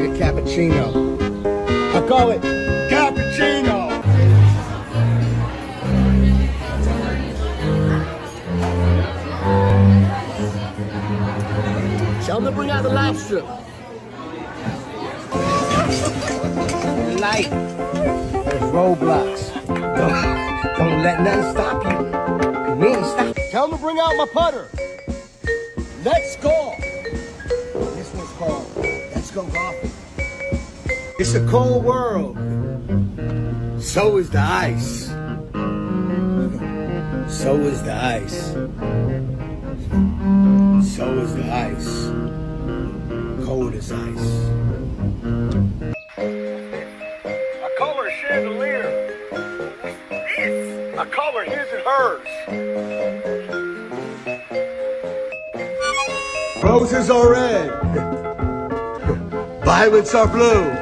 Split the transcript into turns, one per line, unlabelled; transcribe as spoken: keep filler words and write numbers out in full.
like a cappuccino. I call it cappuccino. Tell them to bring out the lobster. Light. There's roadblocks. Don't, don't let nothing stop you. We ain't stop. Tell them to bring out my putter. Let's go. This one's called Let's Go Golfing. It's a cold world. So is the ice. So is the ice. So is the ice. Cold as ice. I call her chandelier. I call her his and hers. Roses are red. Violets are blue.